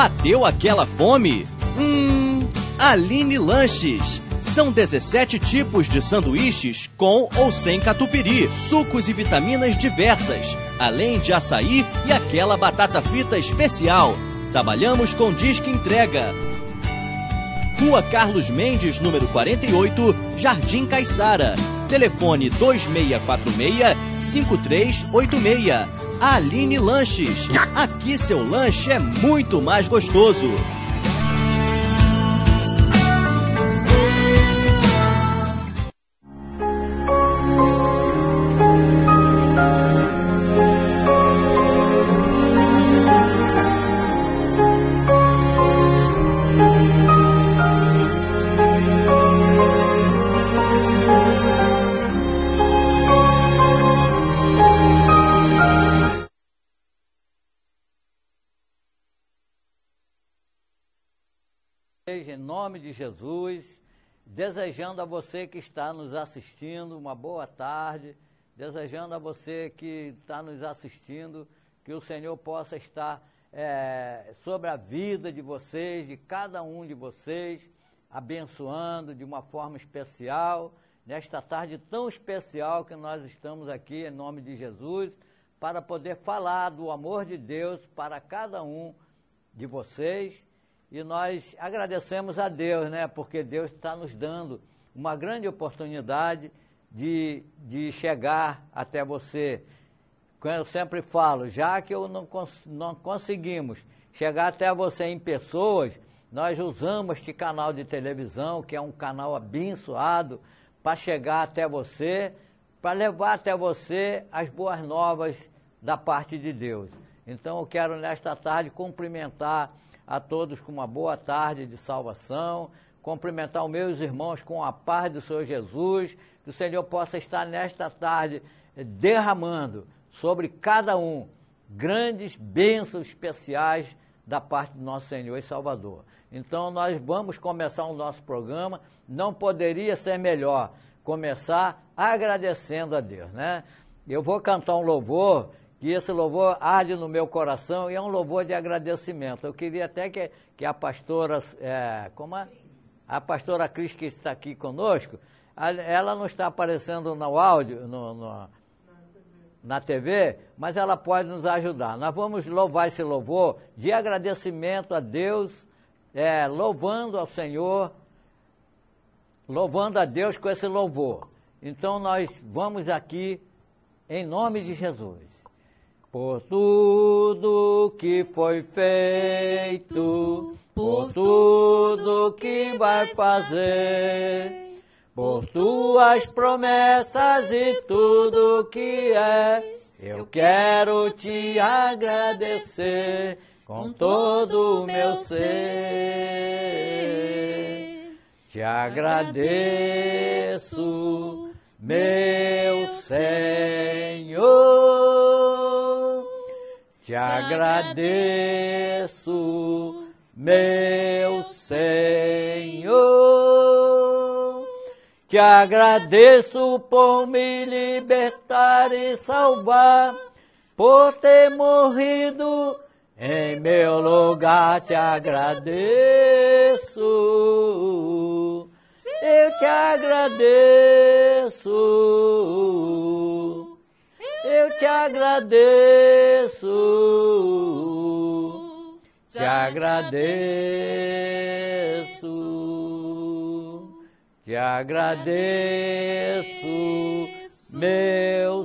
Bateu aquela fome? Aline Lanches. São 17 tipos de sanduíches com ou sem catupiry, sucos e vitaminas diversas, além de açaí e aquela batata frita especial. Trabalhamos com disque entrega. Rua Carlos Mendes, número 48, Jardim Caiçara. Telefone 2646-5386. Aline Lanches. Aqui seu lanche é muito mais gostoso. Em nome de Jesus, desejando a você que está nos assistindo uma boa tarde, desejando a você que está nos assistindo que o Senhor possa estar sobre a vida de vocês, de cada um de vocês, abençoando de uma forma especial, nesta tarde tão especial que nós estamos aqui em nome de Jesus, para poder falar do amor de Deus para cada um de vocês. E nós agradecemos a Deus, né? Porque Deus está nos dando uma grande oportunidade de chegar até você. Como eu sempre falo, já que não conseguimos chegar até você em pessoas, nós usamos este canal de televisão, que é um canal abençoado, para chegar até você, para levar até você as boas novas da parte de Deus. Então eu quero nesta tarde cumprimentar a todos com uma boa tarde de salvação, cumprimentar os meus irmãos com a paz do Senhor Jesus, que o Senhor possa estar nesta tarde derramando sobre cada um grandes bênçãos especiais da parte do nosso Senhor e Salvador. Então nós vamos começar o nosso programa, não poderia ser melhor começar agradecendo a Deus, né? Eu vou cantar um louvor, que esse louvor arde no meu coração e é um louvor de agradecimento. Eu queria até que a pastora, a pastora Cris, que está aqui conosco, ela não está aparecendo no áudio, na TV, mas ela pode nos ajudar. Nós vamos louvar esse louvor de agradecimento a Deus, louvando ao Senhor, louvando a Deus com esse louvor. Então nós vamos aqui, em nome de Jesus. Por tudo que foi feito, por tudo que vai fazer, por tuas promessas e tudo que és, eu quero te agradecer com todo o meu ser. Te agradeço, meu Senhor. Te agradeço, meu Senhor. Te agradeço por me libertar e salvar, por ter morrido em meu lugar. Te agradeço, eu te agradeço. Eu te agradeço, te agradeço, te agradeço, meu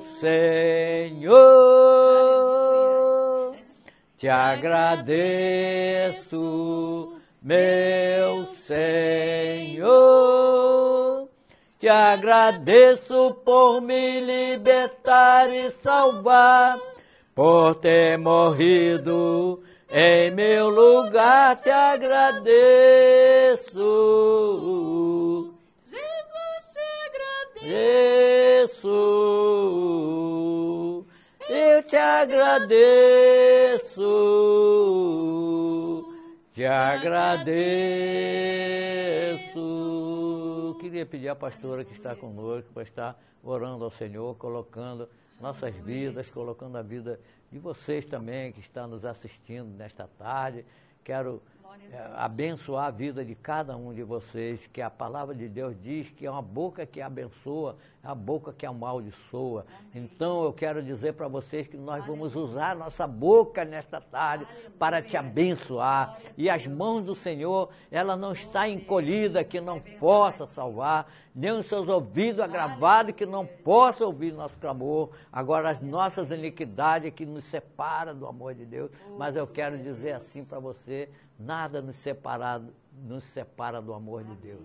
Senhor. Te agradeço, meu Senhor. Te agradeço por me libertar e salvar, por ter morrido em meu lugar. Te agradeço, Jesus, te agradeço, eu te agradeço, te agradeço. Queria pedir à pastora que está conosco para estar orando ao Senhor, colocando nossas vidas, colocando a vida de vocês também que estão nos assistindo nesta tarde, quero abençoar a vida de cada um de vocês, que a palavra de Deus diz que é uma boca que abençoa, é a boca que amaldiçoa. Amém. Então eu quero dizer para vocês que nós vamos usar nossa boca nesta tarde para te abençoar. E as mãos do Senhor, ela não está encolhida que não possa salvar, nem os seus ouvidos agravados que não possa ouvir nosso clamor. Agora as nossas iniquidades que nos separam do amor de Deus. Mas eu quero dizer assim para você, nada nos separa do amor de Deus.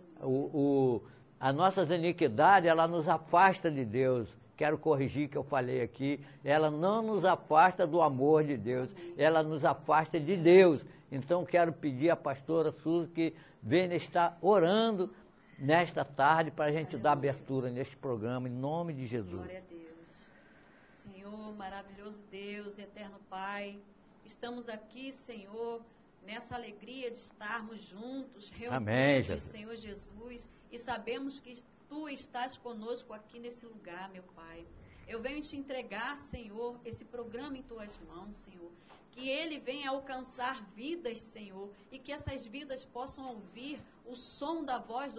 As nossas iniquidades, ela nos afasta de Deus. Quero corrigir que eu falei aqui. Ela não nos afasta do amor de Deus. Ela nos afasta de Deus. Então quero pedir à pastora Suzy que venha estar orando nesta tarde para a gente dar abertura neste programa, em nome de Jesus. Glória a Deus. Senhor, maravilhoso Deus, eterno Pai, estamos aqui, Senhor, nessa alegria de estarmos juntos, reunidos, Senhor Jesus, e sabemos que Tu estás conosco aqui nesse lugar, meu Pai. Eu venho te entregar, Senhor, esse programa em Tuas mãos, Senhor, que ele venha alcançar vidas, Senhor, e que essas vidas possam ouvir o som da voz do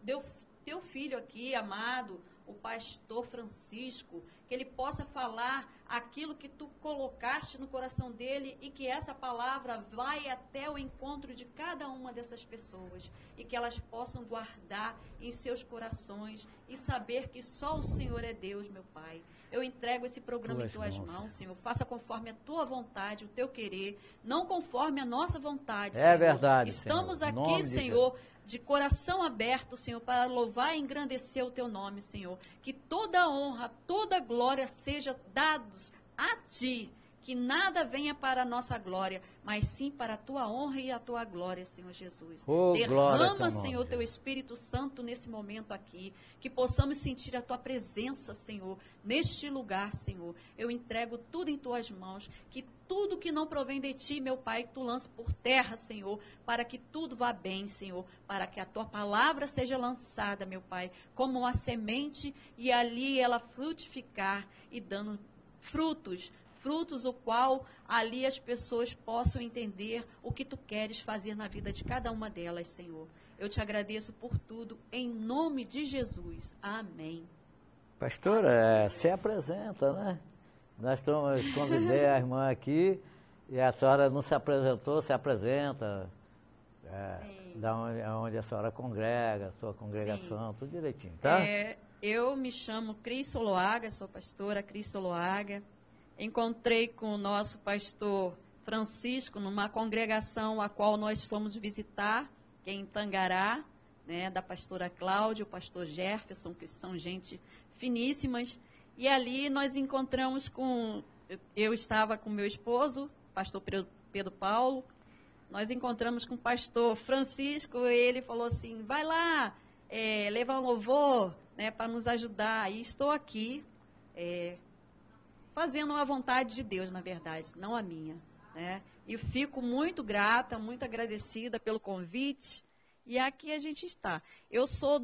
teu filho aqui, amado, o pastor Francisco, que ele possa falar aquilo que tu colocaste no coração dele e que essa palavra vai até o encontro de cada uma dessas pessoas e que elas possam guardar em seus corações e saber que só o Senhor é Deus, meu Pai. Eu entrego esse programa em Tuas mãos, Senhor. Faça conforme a Tua vontade, o Teu querer, não conforme a nossa vontade, Senhor. É verdade, Estamos Senhor. aqui, Senhor, de coração aberto, Senhor, para louvar e engrandecer o Teu nome, Senhor. Que toda honra, toda glória seja dados a Ti. Que nada venha para a nossa glória, mas sim para a Tua honra e a Tua glória, Senhor Jesus. Derrama, Senhor, Teu Espírito Santo nesse momento aqui, que possamos sentir a Tua presença, Senhor, neste lugar, Senhor. Eu entrego tudo em Tuas mãos, que tudo que não provém de Ti, meu Pai, que Tu lança por terra, Senhor, para que tudo vá bem, Senhor, para que a Tua palavra seja lançada, meu Pai, como uma semente e ali ela frutificar e dando frutos o qual ali as pessoas possam entender o que Tu queres fazer na vida de cada uma delas, Senhor. Eu te agradeço por tudo, em nome de Jesus. Amém. Pastora, se apresenta, né? Nós convidei a irmã aqui e a senhora não se apresentou, se apresenta. Onde a senhora congrega, a sua congregação, tudo direitinho, tá? Eu me chamo Cris Soloaga, sou pastora Cris Soloaga. Encontrei com o nosso pastor Francisco numa congregação a qual nós fomos visitar, que é em Tangará, né, da pastora Cláudia, o pastor Jefferson, que são gente finíssimas. E ali nós encontramos eu estava com meu esposo, pastor Pedro Paulo, nós encontramos com o pastor Francisco, e ele falou assim, vai lá, levar um louvor, né, para nos ajudar. E estou aqui, fazendo a vontade de Deus, na verdade, não a minha, né? E fico muito grata, muito agradecida pelo convite, e aqui a gente está. Eu sou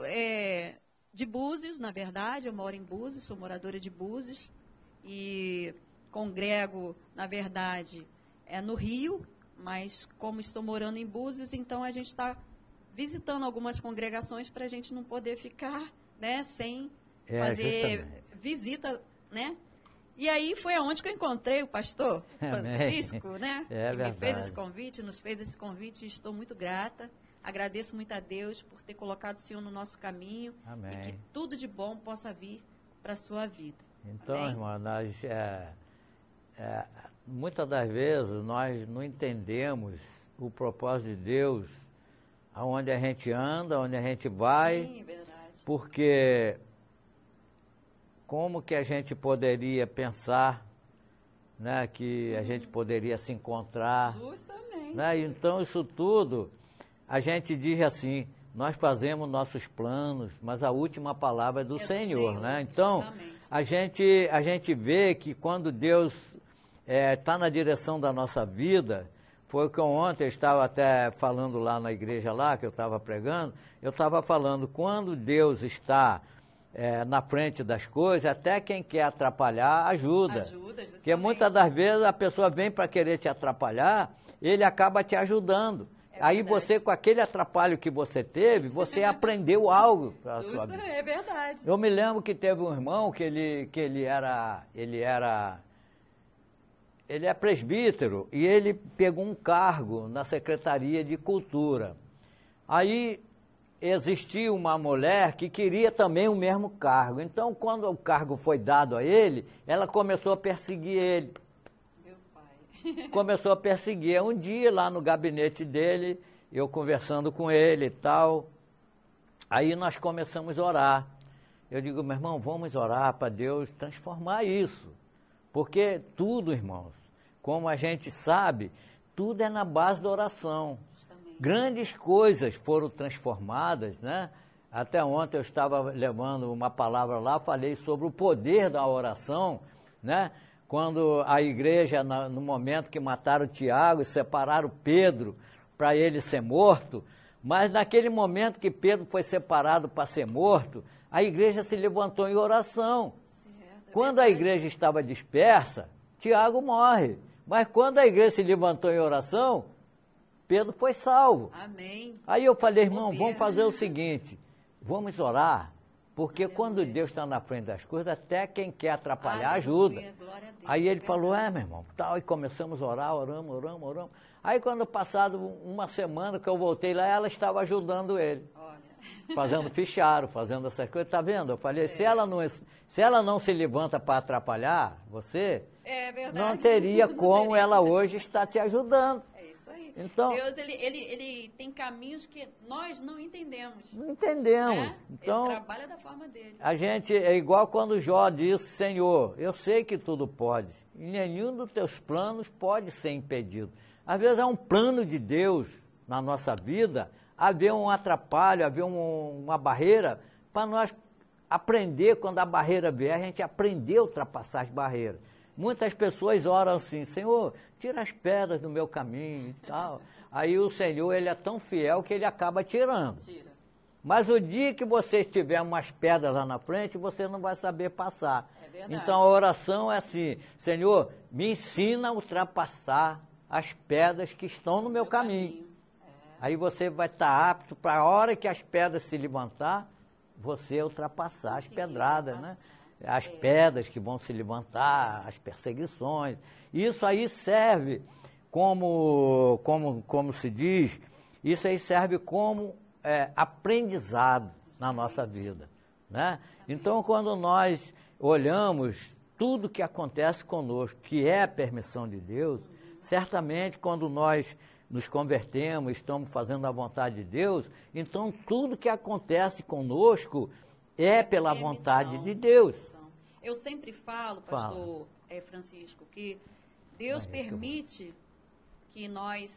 de Búzios, na verdade, eu moro em Búzios, sou moradora de Búzios, e congrego, na verdade, no Rio, mas como estou morando em Búzios, então a gente está visitando algumas congregações para a gente não poder ficar, né, sem fazer visita, né? E aí foi aonde que eu encontrei o pastor Francisco, né? Ele fez esse convite, nos fez esse convite, e estou muito grata. Agradeço muito a Deus por ter colocado o Senhor no nosso caminho. Amém. E que tudo de bom possa vir para a sua vida. Então, amém? Irmã, nós, muitas das vezes nós não entendemos o propósito de Deus, aonde a gente anda, aonde a gente vai. Sim, verdade. Porque como que a gente poderia pensar, né, que a gente poderia se encontrar? Justamente. Né? Então, isso tudo, a gente diz assim, nós fazemos nossos planos, mas a última palavra é do Senhor, né? Então, a gente vê que quando Deus está na direção da nossa vida, foi o que ontem eu estava até falando lá na igreja lá, que eu estava pregando, eu estava falando, quando Deus está na frente das coisas, até quem quer atrapalhar, ajuda. Porque muitas das vezes a pessoa vem para querer te atrapalhar ele acaba te ajudando. Aí você, com aquele atrapalho que você teve, você aprendeu algo para a sua vida. É verdade. Eu me lembro que teve um irmão que ele é presbítero e ele pegou um cargo na Secretaria de Cultura. Aí existia uma mulher que queria também o mesmo cargo. Então, quando o cargo foi dado a ele, ela começou a perseguir ele. Meu pai. Começou a perseguir. Um dia, lá no gabinete dele, eu conversando com ele e tal, aí nós começamos a orar. Eu digo, meu irmão, vamos orar para Deus transformar isso. Porque tudo, irmãos, como a gente sabe, tudo é na base da oração. Grandes coisas foram transformadas, né? Até ontem eu estava levando uma palavra lá, falei sobre o poder da oração, né? Quando a igreja, no momento que mataram Tiago e separaram Pedro para ele ser morto, mas naquele momento que Pedro foi separado para ser morto, a igreja se levantou em oração. Quando a igreja estava dispersa, Tiago morre. Mas quando a igreja se levantou em oração, Pedro foi salvo. Amém. Aí eu falei, irmão, vamos fazer o seguinte, vamos orar, porque quando Deus está na frente das coisas, até quem quer atrapalhar ajuda. Aí ele falou, meu irmão, tal, e começamos a orar, oramos. Aí quando passado uma semana que eu voltei lá, ela estava ajudando ele. Fazendo fichário, fazendo essas coisas, tá vendo? Eu falei, se ela não se levanta para atrapalhar você, não teria como ela hoje estar te ajudando. É isso aí. Então, Deus, ele tem caminhos que nós não entendemos. Não entendemos. Né? Então, ele trabalha da forma dele. A gente é igual quando Jó disse, Senhor, eu sei que tudo pode, e nenhum dos teus planos pode ser impedido. Às vezes é um plano de Deus na nossa vida, haver um atrapalho, haver uma barreira, para nós aprender, quando a barreira vier, a gente aprender a ultrapassar as barreiras. Muitas pessoas oram assim, Senhor, tira as pedras do meu caminho e tal. Aí o Senhor, ele é tão fiel que ele acaba tirando. Tira. Mas o dia que você tiver umas pedras lá na frente, você não vai saber passar. É verdade. Então a oração é assim, Senhor, me ensina a ultrapassar as pedras que estão no meu caminho. Aí você vai estar apto para a hora que as pedras se levantar, você ultrapassar as pedradas, né? As pedras que vão se levantar, as perseguições. Isso aí serve como se diz, isso aí serve como aprendizado na nossa vida, né? Então, quando nós olhamos tudo que acontece conosco, que é a permissão de Deus, certamente quando nós nos convertemos, estamos fazendo a vontade de Deus, então tudo que acontece conosco é pela vontade de Deus. Eu sempre falo, pastor Francisco, que Deus permite que nós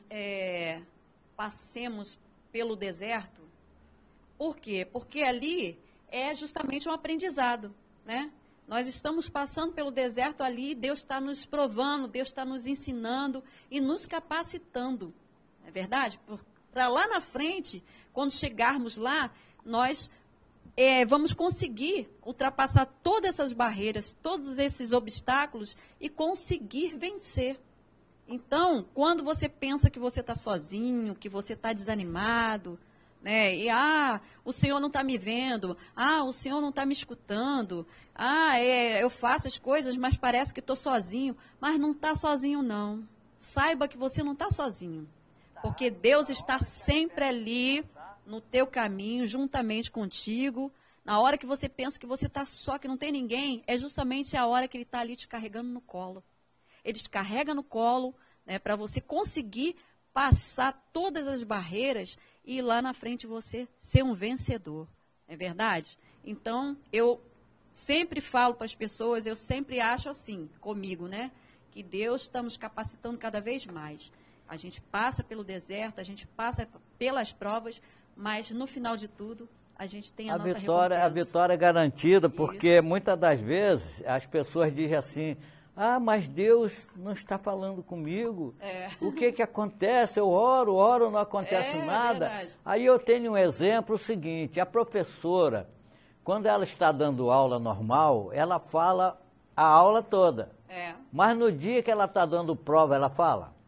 passemos pelo deserto. Por quê? Porque ali é justamente um aprendizado, né? Nós estamos passando pelo deserto ali, Deus está nos provando, Deus está nos ensinando e nos capacitando, não é verdade? Para lá na frente, quando chegarmos lá, nós vamos conseguir ultrapassar todas essas barreiras, todos esses obstáculos e conseguir vencer. Então, quando você pensa que você está sozinho, que você está desanimado, né? E, o Senhor não está me vendo, o Senhor não está me escutando, eu faço as coisas, mas parece que estou sozinho. Mas não está sozinho, não. Saiba que você não está sozinho, porque Deus está sempre ali no teu caminho, juntamente contigo. Na hora que você pensa que você está só, que não tem ninguém, é justamente a hora que Ele está ali te carregando no colo. Ele te carrega no colo, né, para você conseguir passar todas as barreiras e lá na frente você ser um vencedor. É verdade? Então, eu sempre falo para as pessoas, eu sempre acho assim, comigo, né? Que Deus está nos capacitando cada vez mais. A gente passa pelo deserto, a gente passa pelas provas, mas no final de tudo, a gente tem a nossa recompensa. A vitória é garantida, porque muitas das vezes as pessoas dizem assim, mas Deus não está falando comigo. O que acontece? Eu oro, não acontece nada. Verdade. Aí eu tenho um exemplo seguinte, a professora, quando ela está dando aula normal, ela fala a aula toda. Mas no dia que ela está dando prova, ela fala? Não.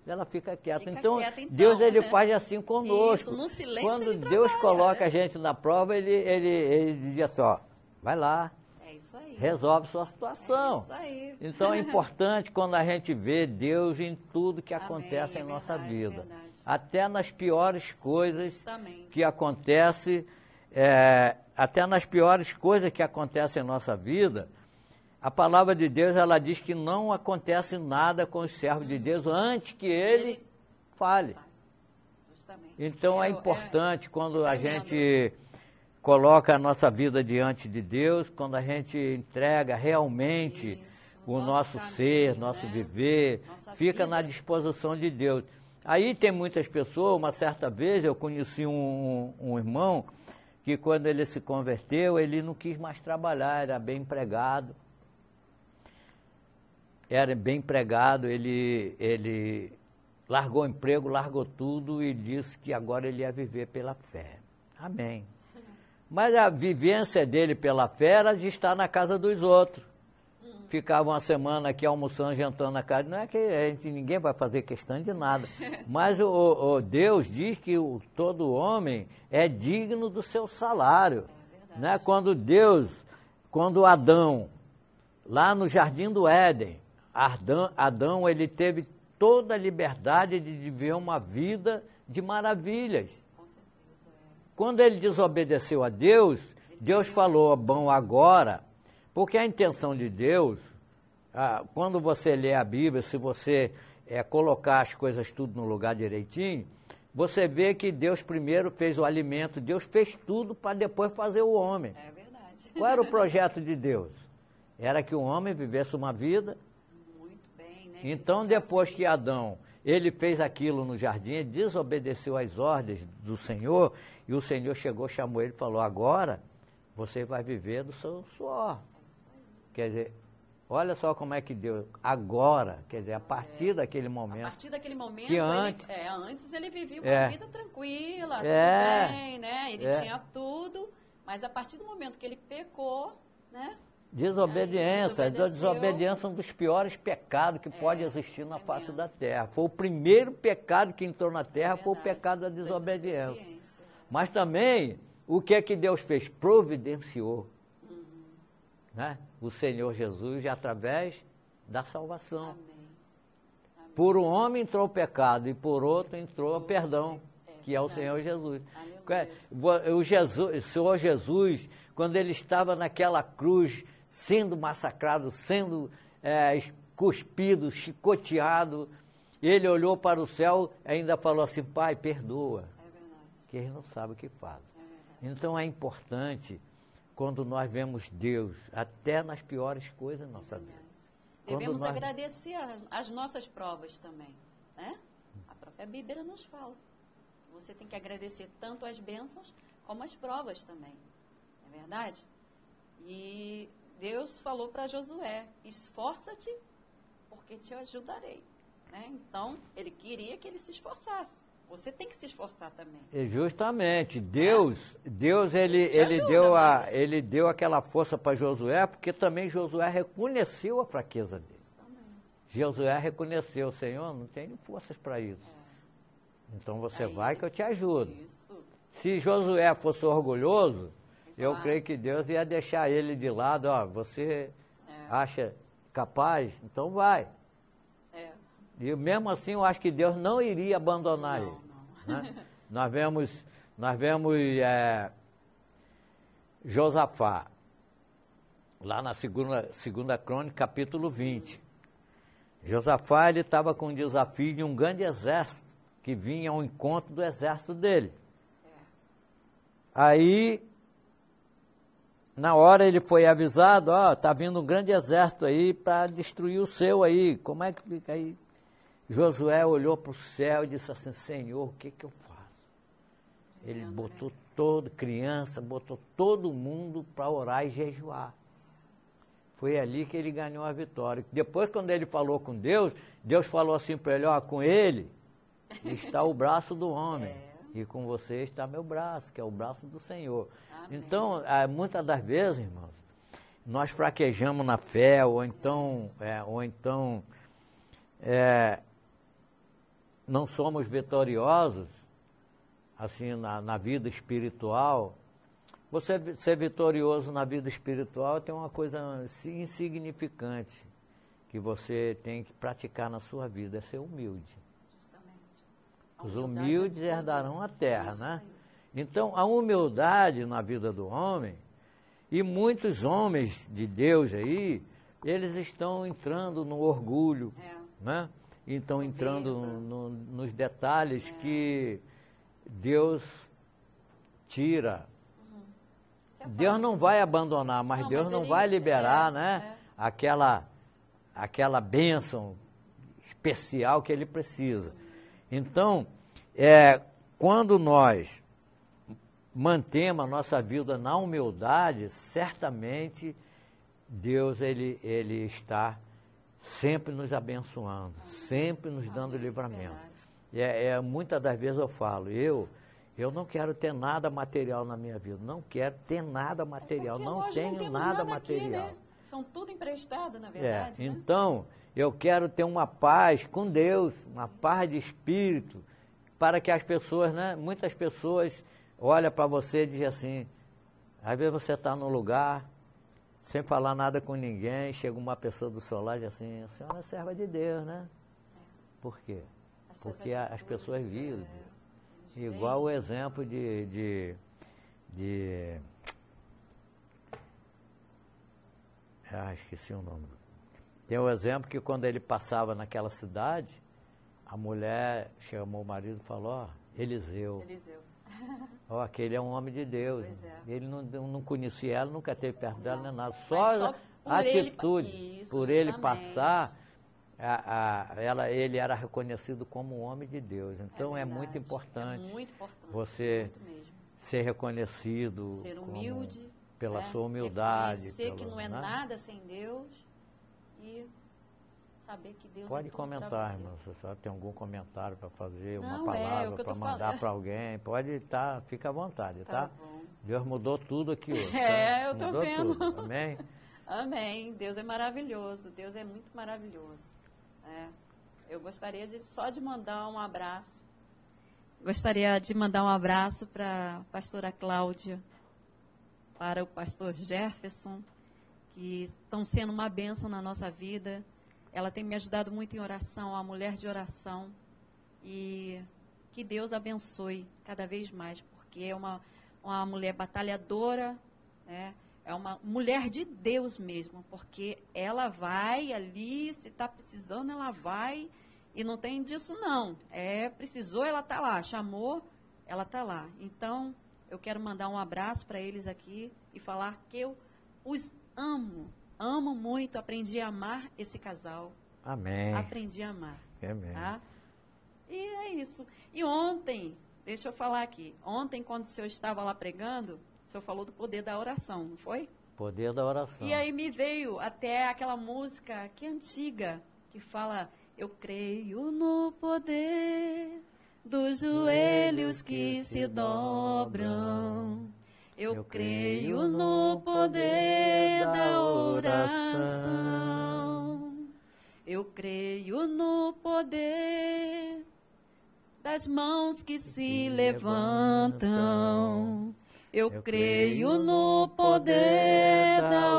ela fica quieta. Fica Então, quieta, então, Deus ele faz assim conosco. Isso, no silêncio quando ele Deus trabalha, coloca a gente na prova, ele dizia assim, ó, vai lá, É isso aí. resolve sua situação. É isso aí. Então é importante quando a gente vê Deus em tudo que Amém, acontece em nossa verdade, vida. verdade. Até nas piores coisas Justamente. que acontecem, até nas piores coisas que acontecem em nossa vida, a palavra de Deus ela diz que não acontece nada com os servos de Deus antes que ele fale. Justamente. Então é importante quando a tremendo. gente coloca a nossa vida diante de Deus, quando a gente entrega realmente Isso, o nosso nosso caminho, ser, nosso né? viver, Nossa fica vida. na disposição de Deus. Aí tem muitas pessoas, uma certa vez eu conheci um irmão que quando ele se converteu, ele não quis mais trabalhar, era bem empregado. Ele largou o emprego, largou tudo e disse que agora ele ia viver pela fé. Amém. Mas a vivência dele pela fé era de estar na casa dos outros. Ficava uma semana aqui almoçando, jantando na casa. Não é que ninguém vai fazer questão de nada. Mas o Deus diz que todo homem é digno do seu salário. Né? Quando Adão, lá no Jardim do Éden, Adão ele teve toda a liberdade de viver uma vida de maravilhas. Quando ele desobedeceu a Deus, Deus falou, bom, agora, porque a intenção de Deus, quando você lê a Bíblia, se você colocar as coisas tudo no lugar direitinho, você vê que Deus primeiro fez o alimento, Deus fez tudo para depois fazer o homem. É verdade. Qual era o projeto de Deus? Era que o homem vivesse uma vida. Muito bem, né? Então, depois que Adão, ele fez aquilo no jardim, ele desobedeceu às ordens do Senhor, e o Senhor chegou, chamou ele e falou, agora você vai viver do seu suor. Quer dizer, olha só como é que Deus, agora, quer dizer, a partir daquele momento. A partir daquele momento, que antes ele vivia uma vida tranquila, tudo bem, né? Ele tinha tudo, mas a partir do momento que ele pecou, né? Desobediência. Desobediência é um dos piores pecados que pode existir na face da terra. Foi o primeiro pecado que entrou na terra, foi o pecado da desobediência. Mas também, o que é que Deus fez? Providenciou. Né? O Senhor Jesus, através da salvação. Amém. Por um homem entrou o pecado e por outro entrou o perdão, que é o Senhor Jesus. O Senhor Jesus, quando ele estava naquela cruz, sendo massacrado, sendo cuspido, chicoteado, ele olhou para o céu e ainda falou assim, Pai, perdoa, que eles não sabem o que fazem. Então é importante, quando nós vemos Deus, até nas piores coisas da nossa vida. Devemos agradecer as nossas provas também, né? A própria Bíblia nos fala. Você tem que agradecer tanto as bênçãos como as provas também, não é verdade? E Deus falou para Josué, esforça-te, porque te ajudarei. Né? Então, ele queria que ele se esforçasse. Você tem que se esforçar também. Justamente, Deus ele deu aquela força para Josué, porque também Josué reconheceu a fraqueza dele. Josué reconheceu, Senhor, não tenho forças para isso. Então você vai que eu te ajudo. Isso. Se Josué fosse orgulhoso, eu creio que Deus ia deixar ele de lado, ó, você acha capaz? Então vai. E mesmo assim eu acho que Deus não iria abandonar ele. Né? Nós vemos Josafá, lá na segunda Crônica, capítulo 20. Josafá, ele estava com o desafio de um grande exército, que vinha ao encontro do exército dele. Aí, na hora ele foi avisado, ó, está vindo um grande exército aí para destruir o seu aí, como é que fica aí? Josué olhou para o céu e disse assim, Senhor, o que eu faço? Ele botou criança, botou todo mundo para orar e jejuar. Foi ali que ele ganhou a vitória. Depois, quando ele falou com Deus, Deus falou assim para ele, ó, com ele está o braço do homem, e com você está meu braço, que é o braço do Senhor. Amém. Então, muitas das vezes, irmãos, nós fraquejamos na fé, ou então não somos vitoriosos, assim, na vida espiritual. Você ser vitorioso na vida espiritual tem uma coisa insignificante que você tem que praticar na sua vida, é ser humilde. Justamente. Os humildes herdarão a terra, né? Então, a humildade na vida do homem, e muitos homens de Deus aí, eles estão entrando no orgulho, né? Estão entrando nos detalhes que Deus tira. Deus não vai abandonar, mas Deus não vai liberar, né? Aquela bênção especial que ele precisa. Então, quando nós mantemos a nossa vida na humildade, certamente Deus ele está sempre nos abençoando, sempre nos dando livramento. Muitas das vezes eu falo, eu não quero ter nada material na minha vida, não quero ter nada material, não tenho nada material. Aqui, né? São tudo emprestado, na verdade. Né? Então, eu quero ter uma paz com Deus, uma paz de espírito, para que as pessoas, né, muitas pessoas olham para você e dizem assim, às vezes você está num lugar, sem falar nada com ninguém, chega uma pessoa do seu lado e diz assim, a senhora é serva de Deus, né? Por quê? Porque as pessoas viram. Igual o exemplo esqueci o nome. Tem o exemplo que quando ele passava naquela cidade, a mulher chamou o marido e falou, Eliseu. Aquele é um homem de Deus. Ele não conhecia ela, nunca esteve perto dela, nem nada. Só a atitude, por ele passar, ele era reconhecido como um homem de Deus. Então é muito importante, você ser reconhecido, ser humilde, pela sua humildade. Reconhecer que não é nada sem Deus e saber que Deus pode é tudo comentar, irmão, se você tem algum comentário para fazer, uma palavra para mandar para alguém, pode fica à vontade, tá? Bom. Deus mudou tudo aqui hoje. Eu estou vendo. Tudo. Amém? Amém. Deus é maravilhoso, Deus é muito maravilhoso. Eu gostaria só de mandar um abraço. Gostaria de mandar um abraço para a pastora Cláudia, para o pastor Jefferson, que estão sendo uma bênção na nossa vida. Ela tem me ajudado muito em oração, uma mulher de oração. E que Deus abençoe cada vez mais, porque é uma mulher batalhadora, né? É uma mulher de Deus mesmo, porque ela vai ali, se está precisando, ela vai, e não tem disso não. Precisou, ela está lá, chamou, ela está lá. Então, eu quero mandar um abraço para eles aqui e falar que eu os amo muito, aprendi a amar esse casal. Amém. Aprendi a amar. Amém. Tá? E é isso. E ontem, deixa eu falar aqui, ontem quando o senhor estava lá pregando, o senhor falou do poder da oração, não foi? Poder da oração. E aí me veio até aquela música que é antiga, que fala, eu creio no poder dos joelhos que se dobram. Eu creio no poder da oração. Eu creio no poder das mãos que se levantam. Eu creio no poder da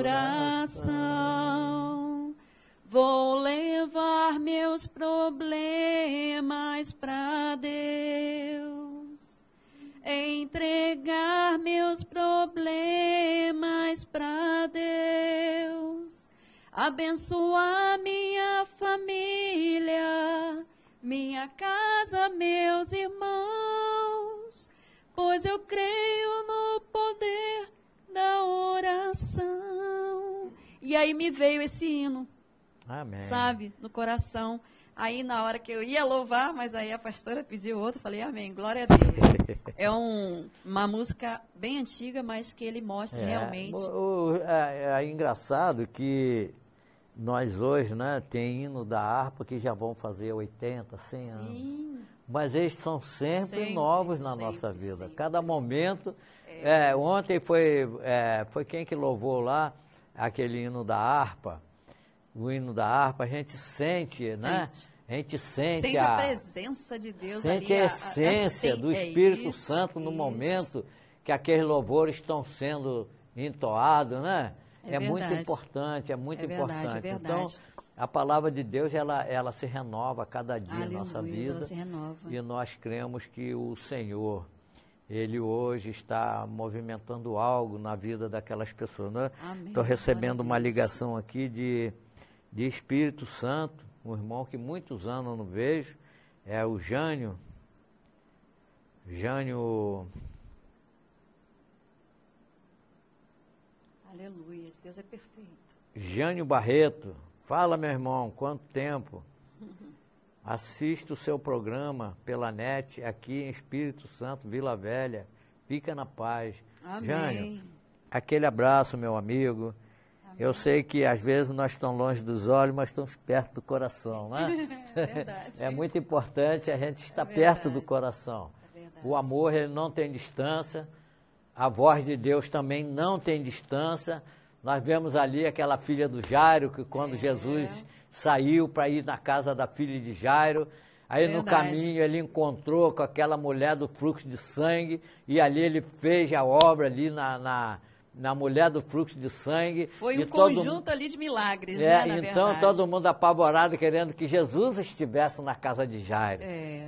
oração. Vou levar meus problemas para Deus. Entregar meus problemas para Deus. Abençoar minha família, minha casa, meus irmãos, pois eu creio no poder da oração. E aí me veio esse hino, amém, sabe, no coração. Aí na hora que eu ia louvar, mas aí a pastora pediu outro, falei, amém, glória a Deus. É uma música bem antiga, mas que ele mostra realmente. É engraçado que nós hoje, né, tem hino da harpa que já vão fazer 80, 100 anos. Mas eles são sempre novos na nossa vida. Sempre. Cada momento. Ontem foi quem que louvou lá aquele hino da harpa. O hino da harpa, a gente sente, né? A a gente sente a presença de Deus, sente ali, a essência do Espírito Santo no momento que aqueles louvores estão sendo entoados, né? É muito importante, é muito importante. Verdade. Então, a palavra de Deus, ela se renova a cada dia Aleluia, na nossa vida. ela se renova. E nós cremos que o Senhor, Ele hoje está movimentando algo na vida daquelas pessoas. Né? Estou recebendo uma ligação aqui de Espírito Santo, um irmão que muitos anos eu não vejo, é o Jânio. Aleluia, Deus é perfeito. Jânio Barreto, fala, meu irmão, quanto tempo? Assisto o seu programa pela net aqui em Espírito Santo, Vila Velha. Fica na paz. Amém. Jânio, aquele abraço, meu amigo. Amém. Eu sei que às vezes nós estamos longe dos olhos, mas estamos perto do coração, né? É verdade. É muito importante a gente estar perto do coração. É verdade. O amor, ele não tem distância. A voz de Deus também não tem distância. Nós vemos ali aquela filha do Jairo, que quando Jesus saiu para ir na casa da filha de Jairo, aí no caminho ele encontrou com aquela mulher do fluxo de sangue, e ali ele fez a obra ali na mulher do fluxo de sangue. Foi um conjunto ali de milagres, né, na então verdade. Todo mundo apavorado, querendo que Jesus estivesse na casa de Jairo.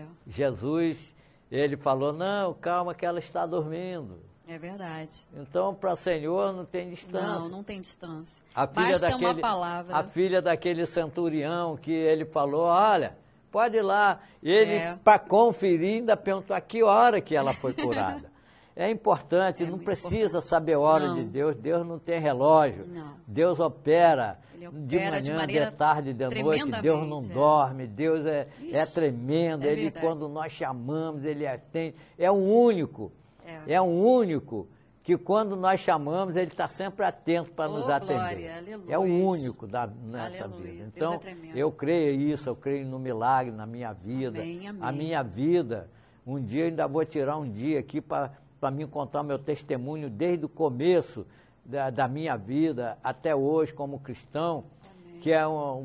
Jesus, ele falou, não, calma que ela está dormindo. É verdade. Então, para o Senhor não tem distância. Não tem distância. Basta uma palavra. A filha daquele centurião que ele falou, olha, pode ir lá. Ele, para conferir, ainda perguntou a que hora que ela foi curada. É importante, não precisa saber a hora de Deus. Deus não tem relógio. Não. Deus opera, de manhã, de tarde, de noite. Deus não dorme. Deus é tremendo. Ele, quando nós chamamos, Ele atende. É o único. É o único que quando nós chamamos, Ele está sempre atento para nos atender. Glória, é o único nessa vida. Então, eu creio nisso, eu creio no milagre na minha vida. Amém, amém. A minha vida, um dia eu ainda vou tirar um dia aqui para me contar meu testemunho desde o começo da minha vida até hoje como cristão, amém. Que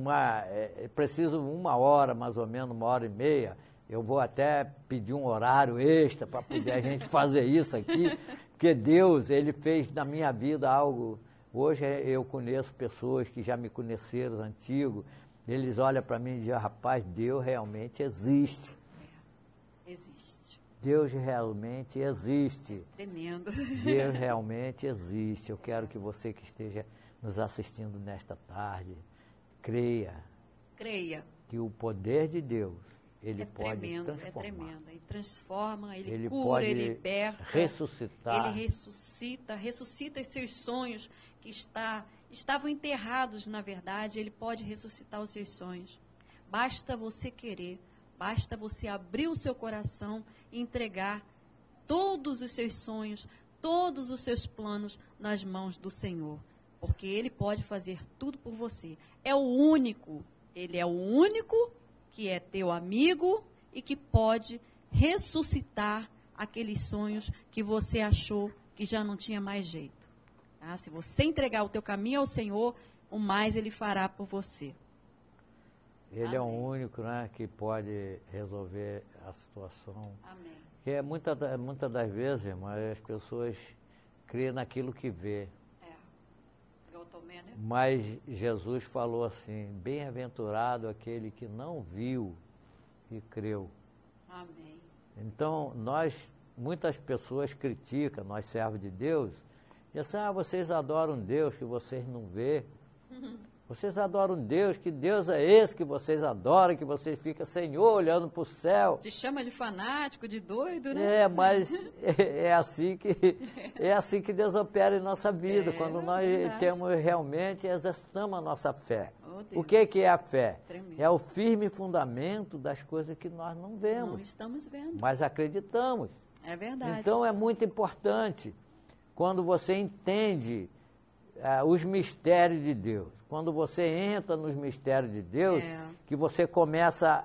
é preciso 1 hora, mais ou menos, 1h30. Eu vou até pedir um horário extra para poder a gente fazer isso aqui, porque Deus, Ele fez na minha vida algo. Hoje eu conheço pessoas que já me conheceram antigo, eles olham para mim e dizem, rapaz, Deus realmente existe. Existe. Deus realmente existe. Tremendo. Deus realmente existe. Eu quero que você que esteja nos assistindo nesta tarde, creia que o poder de Deus, Ele pode transformar. É tremendo. Ele transforma, Ele cura, pode Ele liberta. Ressuscitar. Ele ressuscita esses sonhos que estavam enterrados, na verdade. Ele pode ressuscitar os seus sonhos. Basta você querer, basta você abrir o seu coração e entregar todos os seus sonhos, todos os seus planos nas mãos do Senhor. Porque Ele pode fazer tudo por você. É o único, Ele é o único que é teu amigo e que pode ressuscitar aqueles sonhos que você achou que já não tinha mais jeito. Tá? Se você entregar o teu caminho ao Senhor, o mais Ele fará por você. Ele Amém. É o único, né, que pode resolver a situação. Amém. Que muitas das vezes, irmão, as pessoas crêem naquilo que vê. Igual Tomé, né? Mas Jesus falou assim, bem-aventurado aquele que não viu e creu. Amém. Então, muitas pessoas criticam, nós servos de Deus, e assim, vocês adoram Deus que vocês não vê. Vocês adoram Deus, que Deus é esse que vocês adoram, que vocês ficam, Senhor, olhando para o céu. Te chama de fanático, de doido, né? Mas é assim que Deus opera em nossa vida, quando nós realmente exercitamos a nossa fé. O que é a fé? Tremendo. É o firme fundamento das coisas que nós não vemos. Não estamos vendo. Mas acreditamos. É verdade. Então é muito importante, quando você entende os mistérios de Deus, quando você entra nos mistérios de Deus, que você começa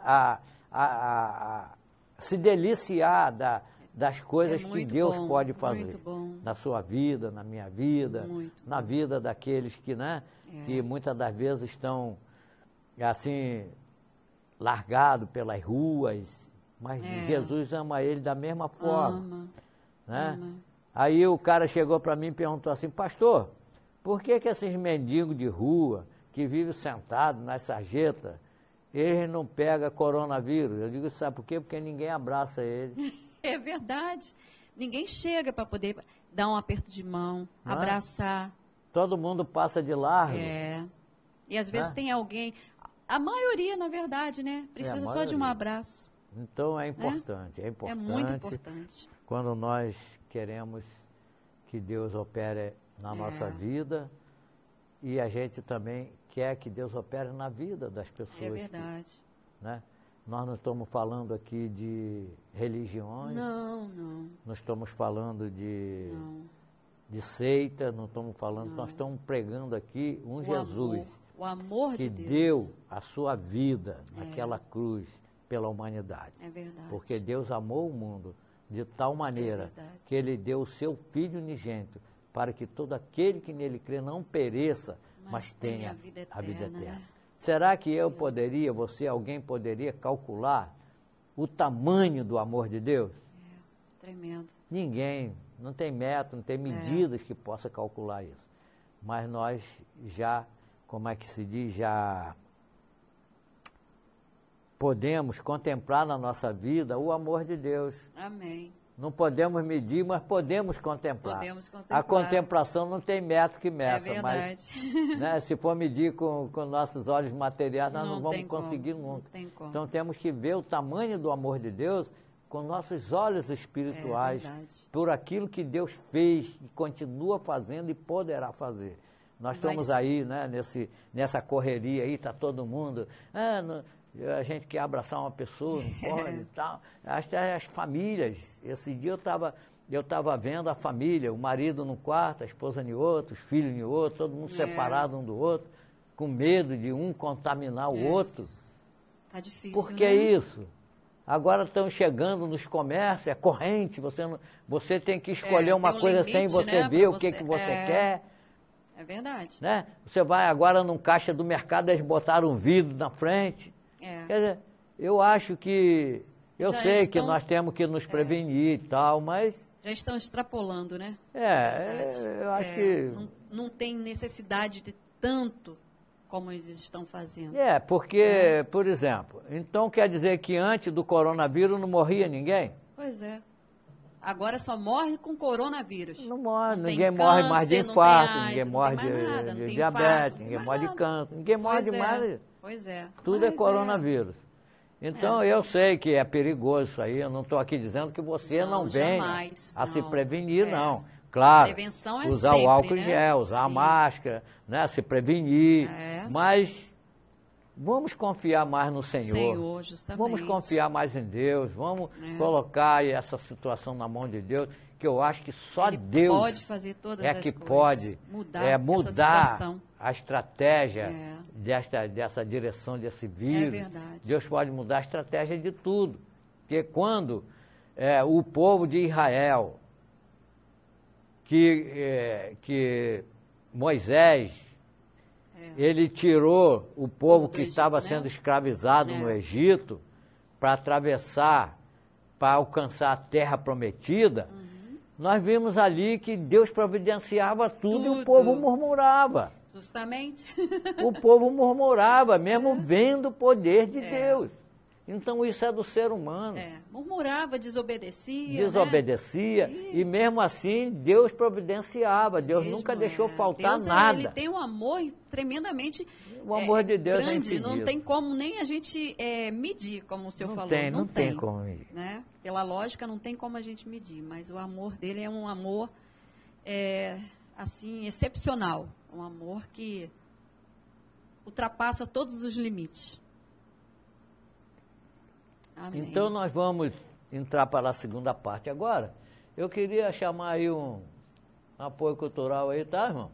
a se deliciar das coisas que Deus pode fazer na sua vida, na minha vida, na vida daqueles que muitas das vezes estão assim largado pelas ruas, mas Jesus ama ele da mesma forma. Né? Aí o cara chegou para mim e perguntou assim, pastor, por que esses mendigos de rua, que vivem sentados nas sarjetas, eles não pegam coronavírus? Eu digo, sabe por quê? Porque ninguém abraça eles. É verdade. Ninguém chega para poder dar um aperto de mão, abraçar. Todo mundo passa de largo. E às vezes tem alguém, a maioria, na verdade, né? Precisa só de um abraço. Então é importante, é muito importante. Quando nós queremos que Deus opere na nossa vida e a gente também quer que Deus opere na vida das pessoas. É verdade. Né? Nós não estamos falando aqui de religiões. Não. Não estamos falando de seita, não estamos falando, nós estamos pregando aqui Jesus. O amor de Deus. Que deu a sua vida naquela cruz pela humanidade. É verdade. Porque Deus amou o mundo de tal maneira que Ele deu o seu Filho unigênito para que todo aquele que nele crê não pereça, mas tenha a vida eterna. Né? Será que eu poderia, alguém poderia calcular o tamanho do amor de Deus? Tremendo. Ninguém, não tem método, não tem medidas que possa calcular isso. Mas nós já, como é que se diz, já podemos contemplar na nossa vida o amor de Deus. Amém. Não podemos medir, mas podemos contemplar. A contemplação não tem método que meça. É verdade. Mas né, se for medir com nossos olhos materiais, nós não vamos conseguir nunca. Não tem como. Então temos que ver o tamanho do amor de Deus com nossos olhos espirituais, por aquilo que Deus fez, e continua fazendo e poderá fazer. Nós estamos aí, né, nessa correria aí, está todo mundo... a gente quer abraçar uma pessoa, não pode e tal. As famílias, esse dia eu estava vendo a família, o marido num quarto, a esposa em outro, os filhos em outro, todo mundo separado um do outro, com medo de um contaminar o outro. Tá difícil, Por que isso? Agora estão chegando nos comércios, é corrente, você tem que escolher uma coisa limite, sem você ver o que você quer. É verdade. Né? Você vai agora num caixa do mercado, eles botaram um vidro na frente. Quer dizer, eu acho que... Eu sei que nós temos que nos prevenir e tal, mas... Já estão extrapolando, né? Eu acho que... Não tem necessidade de tanto como eles estão fazendo. Porque, por exemplo, então quer dizer que antes do coronavírus não morria ninguém? Pois é. Agora só morre com coronavírus. Não morre, ninguém morre mais de infarto, ninguém morre de diabetes, ninguém morre de câncer, ninguém morre de mais... Pois é. Tudo é coronavírus. Então, eu sei que é perigoso isso aí, eu não estou aqui dizendo que você não venha a se prevenir, não. Claro, prevenção é usar sempre, o álcool em né? gel, usar a máscara, né, se prevenir, mas vamos confiar mais no Senhor. Justamente. Vamos confiar mais em Deus, vamos colocar essa situação na mão de Deus, que eu acho que só Deus pode fazer todas as que coisas, pode mudar a estratégia dessa direção desse vírus. É verdade. Deus pode mudar a estratégia de tudo. Porque quando o povo de Israel, que Moisés, ele tirou o povo que estava sendo escravizado no Egito para atravessar, para alcançar a terra prometida, nós vimos ali que Deus providenciava tudo. E o povo murmurava. Justamente. O povo murmurava, mesmo vendo o poder de Deus. Então isso é do ser humano. Murmurava, desobedecia. Desobedecia, né? E mesmo assim Deus providenciava. Deus nunca deixou faltar nada. Ele tem um amor tremendamente o amor de Deus grande. É infinito. Não tem como nem a gente medir, como o senhor falou. Não tem como medir. Né? Pela lógica, não tem como a gente medir. Mas o amor dele é um amor assim, excepcional. Um amor que ultrapassa todos os limites. Amém. Então nós vamos entrar para a segunda parte agora. Eu queria chamar aí um apoio cultural aí, tá, irmão?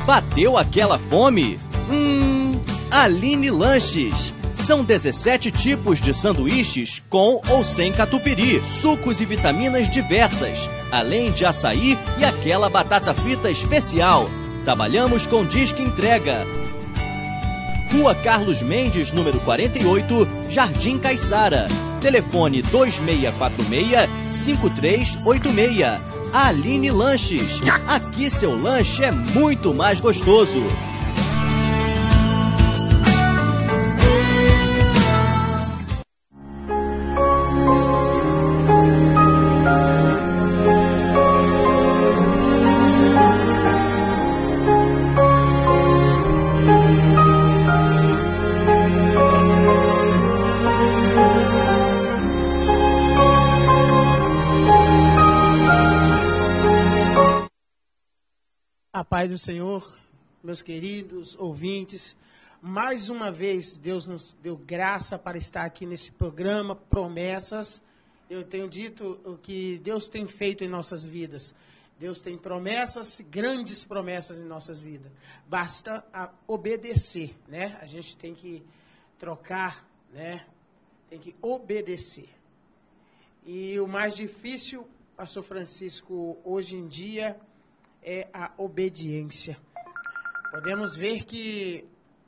Bateu aquela fome? Aline Lanches. São 17 tipos de sanduíches com ou sem catupiry, sucos e vitaminas diversas, além de açaí e aquela batata frita especial. Trabalhamos com disque entrega. Rua Carlos Mendes, número 48, Jardim Caiçara. Telefone 2646-5386. Aline Lanches. Aqui seu lanche é muito mais gostoso. A paz do Senhor, meus queridos ouvintes, mais uma vez Deus nos deu graça para estar aqui nesse programa Promessas. Eu tenho dito o que Deus tem feito em nossas vidas. Deus tem promessas, grandes promessas em nossas vidas. Basta obedecer, né? A gente tem que trocar, né? Tem que obedecer. E o mais difícil, Pastor Francisco, hoje em dia, é a obediência. Podemos ver que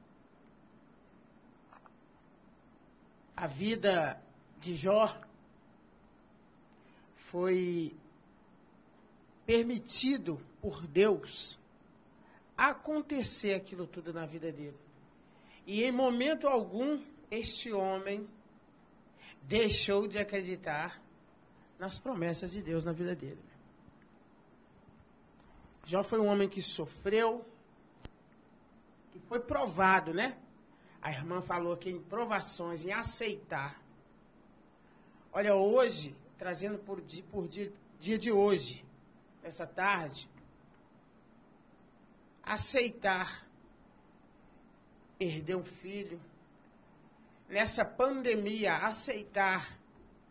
a vida de Jó foi permitido por Deus acontecer aquilo tudo na vida dele. E em momento algum, este homem deixou de acreditar nas promessas de Deus na vida dele. Jó foi um homem que sofreu, que foi provado, né? A irmã falou que em provações, em aceitar. Olha, hoje, trazendo por dia de hoje, essa tarde, aceitar perder um filho, nessa pandemia, aceitar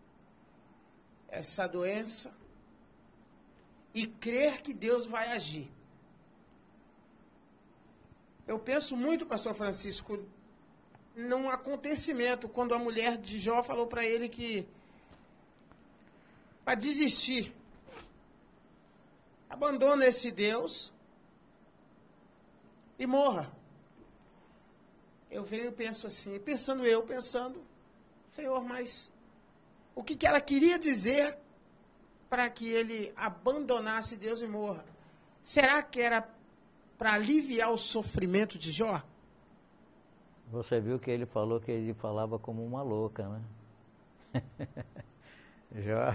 essa doença, e crer que Deus vai agir. Eu penso muito, Pastor Francisco, num acontecimento, quando a mulher de Jó falou para ele que para desistir, abandona esse Deus e morra. Eu venho e penso assim, pensando, Senhor, mas o que ela queria dizer para que ele abandonasse Deus e morra? Será que era para aliviar o sofrimento de Jó? Você viu que ele falou que ele falava como uma louca, né? Jó,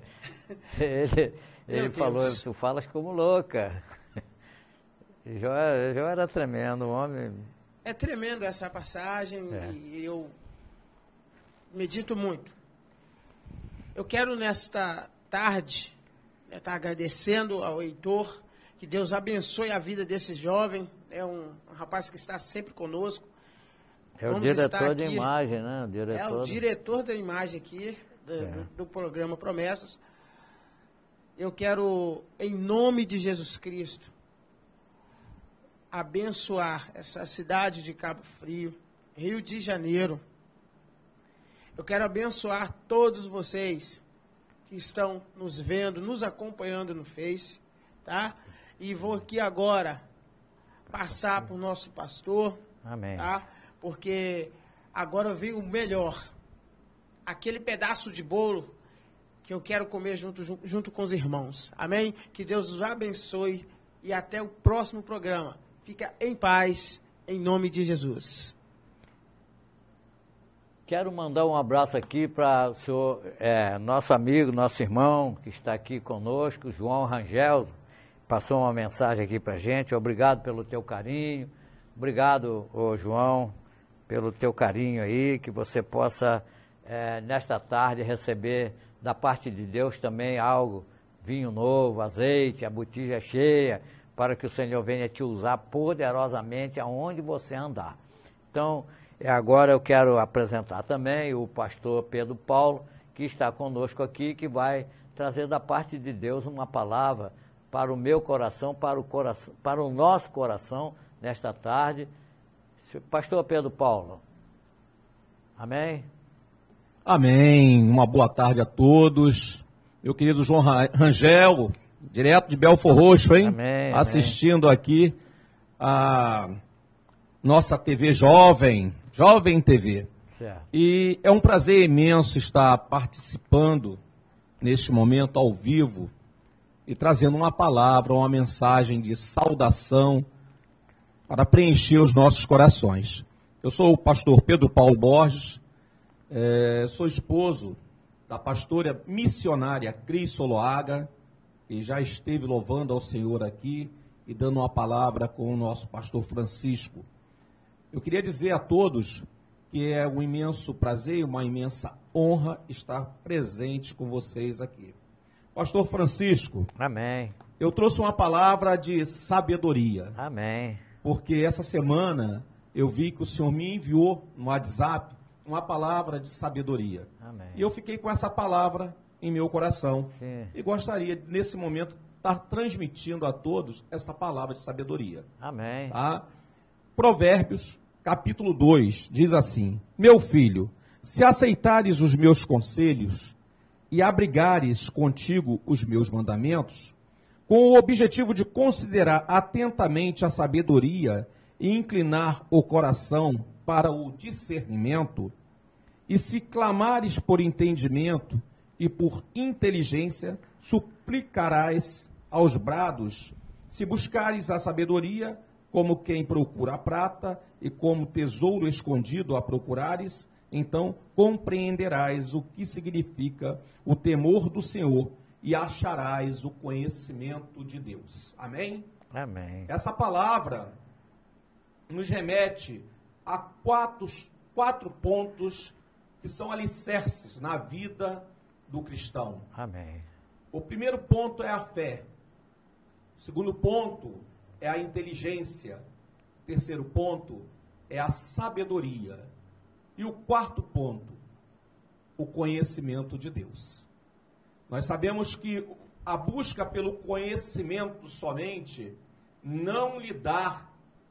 ele falou, tu falas como louca. Jó era tremendo, um homem. É tremendo essa passagem e eu medito muito. Eu quero nesta tarde, está agradecendo ao Heitor, que Deus abençoe a vida desse jovem, é um rapaz que está sempre conosco. É o diretor de imagem, né? É o diretor da imagem aqui, do programa Promessas. Eu quero, em nome de Jesus Cristo, abençoar essa cidade de Cabo Frio, Rio de Janeiro. Eu quero abençoar todos vocês que estão nos vendo, nos acompanhando no Face, tá? E vou aqui agora passar para o nosso pastor, amém, tá? Porque agora vem o melhor, aquele pedaço de bolo que eu quero comer junto com os irmãos, amém? Que Deus os abençoe e até o próximo programa. Fica em paz, em nome de Jesus. Quero mandar um abraço aqui para o senhor, nosso amigo, nosso irmão, que está aqui conosco, João Rangel, passou uma mensagem aqui para a gente. Obrigado pelo teu carinho, obrigado, João, pelo teu carinho aí, que você possa, nesta tarde, receber da parte de Deus também algo, vinho novo, azeite, a botija cheia, para que o Senhor venha te usar poderosamente aonde você andar. Então, agora eu quero apresentar também o pastor Pedro Paulo, que está conosco aqui, que vai trazer da parte de Deus uma palavra para o meu coração, para o nosso coração, nesta tarde. Pastor Pedro Paulo. Amém? Amém. Uma boa tarde a todos. Meu querido João Rangel, direto de Belfor Roxo, hein? Amém, assistindo aqui a nossa TV Jovem TV. Certo. E é um prazer imenso estar participando neste momento ao vivo e trazendo uma palavra, uma mensagem de saudação para preencher os nossos corações. Eu sou o pastor Pedro Paulo Borges, sou esposo da pastora missionária Cris Soloaga, que já esteve louvando ao Senhor aqui e dando uma palavra com o nosso pastor Francisco. Eu queria dizer a todos que é um imenso prazer e uma imensa honra estar presente com vocês aqui. Pastor Francisco, amém. Eu trouxe uma palavra de sabedoria. Amém. Porque essa semana eu vi que o Senhor me enviou no WhatsApp uma palavra de sabedoria. Amém. E eu fiquei com essa palavra em meu coração. Sim. E gostaria, nesse momento, estar transmitindo a todos essa palavra de sabedoria. Amém. Tá? Provérbios, capítulo 2, diz assim: Meu filho, se aceitares os meus conselhos e abrigares contigo os meus mandamentos, com o objetivo de considerar atentamente a sabedoria e inclinar o coração para o discernimento, e se clamares por entendimento e por inteligência, suplicarás aos brados. Se buscares a sabedoria, como quem procura a prata, e como tesouro escondido a procurares, então compreenderás o que significa o temor do Senhor e acharás o conhecimento de Deus. Amém? Amém. Essa palavra nos remete a quatro pontos que são alicerces na vida do cristão. Amém. O primeiro ponto é a fé. O segundo ponto é a inteligência. O terceiro ponto é a sabedoria. E o quarto ponto, o conhecimento de Deus. Nós sabemos que a busca pelo conhecimento somente não lhe dá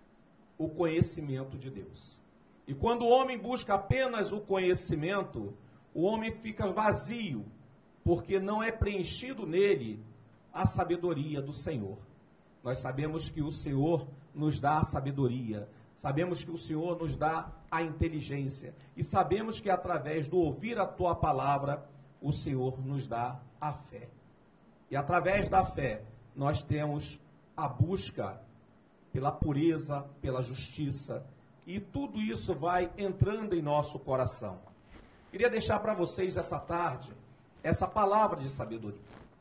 o conhecimento de Deus. E quando o homem busca apenas o conhecimento, o homem fica vazio, porque não é preenchido nele a sabedoria do Senhor. Nós sabemos que o Senhor nos dá a sabedoria, sabemos que o Senhor nos dá a inteligência, e sabemos que através do ouvir a tua palavra, o Senhor nos dá a fé. E através da fé, nós temos a busca pela pureza, pela justiça, e tudo isso vai entrando em nosso coração. Queria deixar para vocês essa tarde essa palavra de sabedoria.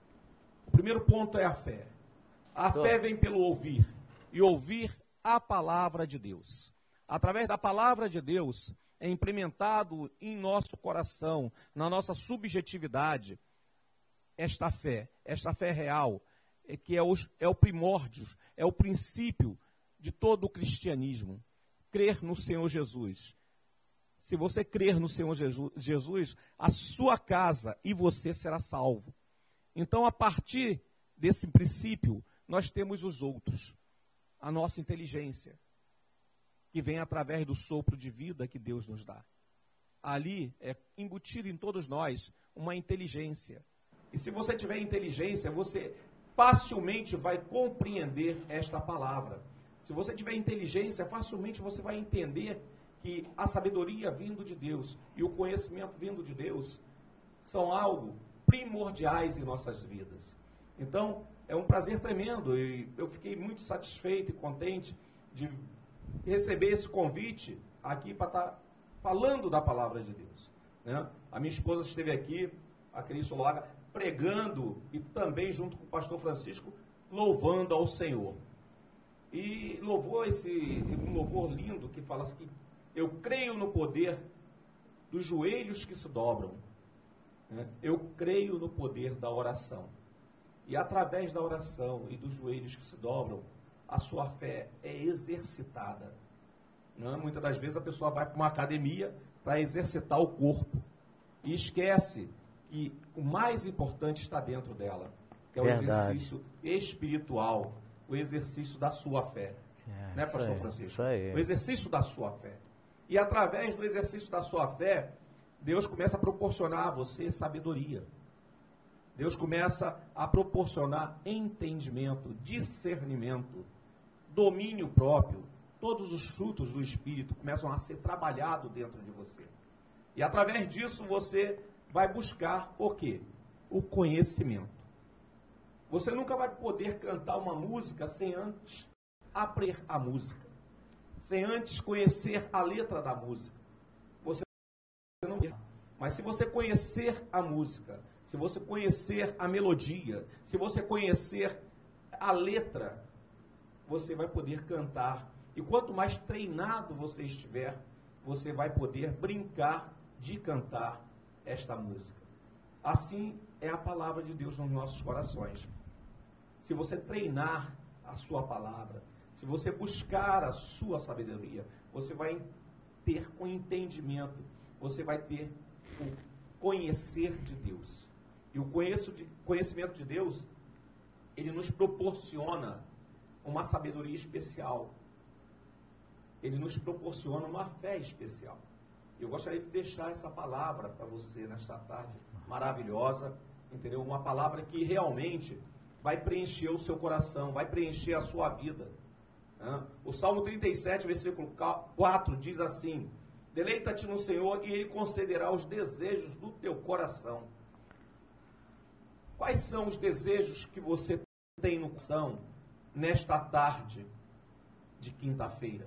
O primeiro ponto é a fé. A fé vem pelo ouvir, e ouvir a palavra de Deus. Através da palavra de Deus é implementado em nosso coração, na nossa subjetividade, esta fé real, que é o primórdio, é o princípio de todo o cristianismo. Crer no Senhor Jesus. Se você crer no Senhor Jesus, a sua casa e você será salvo. Então, a partir desse princípio, nós temos os outros. A nossa inteligência, que vem através do sopro de vida que Deus nos dá. Ali é embutido em todos nós uma inteligência. E se você tiver inteligência, você facilmente vai compreender esta palavra. Se você tiver inteligência, facilmente você vai entender que a sabedoria vindo de Deus e o conhecimento vindo de Deus são algo primordiais em nossas vidas. Então, é um prazer tremendo e eu fiquei muito satisfeito e contente de receber esse convite aqui para estar falando da palavra de Deus. Né? A minha esposa esteve aqui, a Cris Soloaga, pregando e também junto com o pastor Francisco, louvando ao Senhor. E louvou um louvor lindo que fala assim: eu creio no poder dos joelhos que se dobram. Né? Eu creio no poder da oração. E através da oração e dos joelhos que se dobram, a sua fé é exercitada. Né? Muitas das vezes a pessoa vai para uma academia para exercitar o corpo e esquece que o mais importante está dentro dela, que é o exercício espiritual, o exercício da sua fé. Né, pastor Francisco? Isso aí. O exercício da sua fé. E através do exercício da sua fé, Deus começa a proporcionar a você sabedoria. Deus começa a proporcionar entendimento, discernimento, domínio próprio. Todos os frutos do Espírito começam a ser trabalhados dentro de você. E através disso você vai buscar o quê? O conhecimento. Você nunca vai poder cantar uma música sem antes aprender a música, sem antes conhecer a letra da música. Você não vai. Mas se você conhecer a música, se você conhecer a melodia, se você conhecer a letra, você vai poder cantar. E quanto mais treinado você estiver, você vai poder brincar de cantar esta música. Assim é a palavra de Deus nos nossos corações. Se você treinar a sua palavra, se você buscar a sua sabedoria, você vai ter um entendimento, você vai ter o conhecer de Deus. E o conhecimento de Deus, ele nos proporciona uma sabedoria especial. Ele nos proporciona uma fé especial. Eu gostaria de deixar essa palavra para você nesta tarde maravilhosa, entendeu? Uma palavra que realmente vai preencher o seu coração, vai preencher a sua vida. O Salmo 37, versículo 4 diz assim: deleita-te no Senhor e Ele concederá os desejos do teu coração. Quais são os desejos que você tem no coração nesta tarde de quinta-feira?